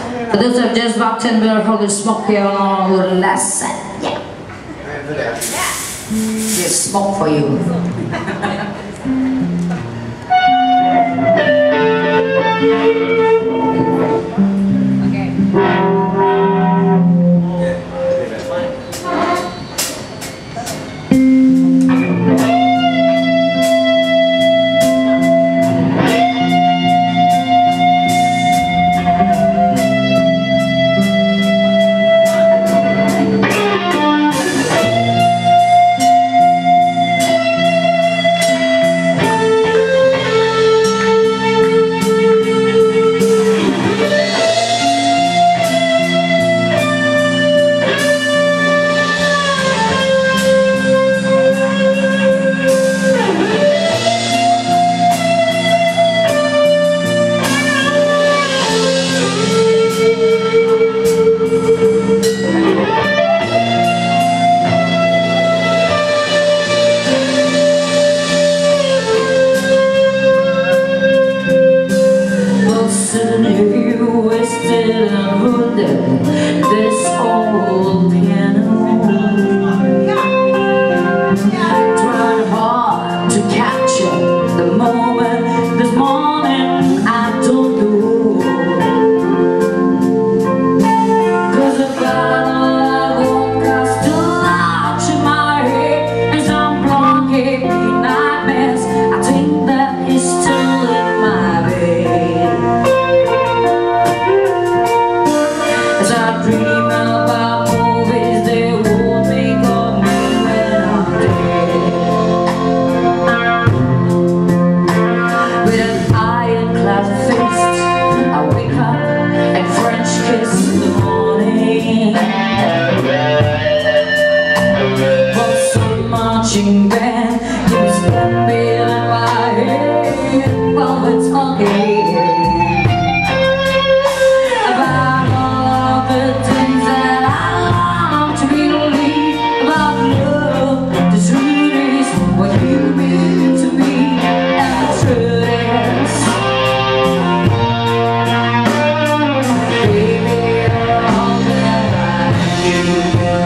For those who have just walked in, we're holding smoke here on our last set. Yeah. Here's smoke for you. This old piano, tried hard to capture the moment. This morning I don't know, 'cause the bottle of vodka still out in my head, and some blonde nightmares. I think that he's still in my bed. As I dream about movies, they won't make of me when I'm dead. With an ironclad fist, I wake up and French kiss the morning. But some marching band keeps bumping in my head while we're talking about all the things that I long to believe about love. The truth is what you mean to me, and the truth is, baby, you're all that I need.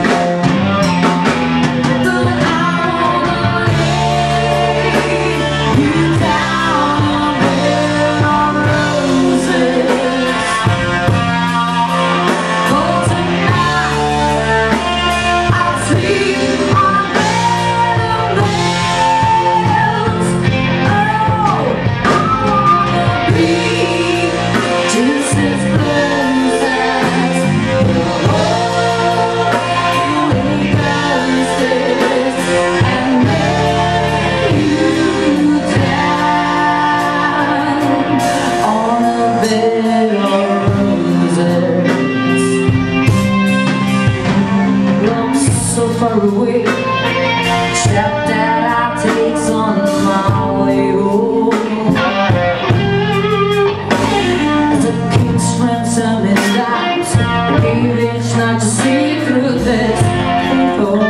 But I wanna lay you down on bed of roses. For tonight I'll sleep on a bed of nails. Oh, I wanna be just as close as the holy ghostess and lay you down on a bed of roses. I'm so far away, step that I take on my way home. As a king's ransom is that gave each night to see through this door.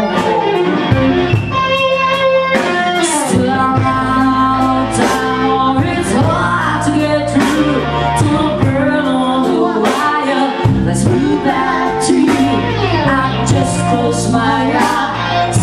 Still I run out of time, or it's hard to get through to a girl on the wire. Let's move back to you. I just close my eyes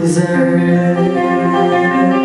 deserve.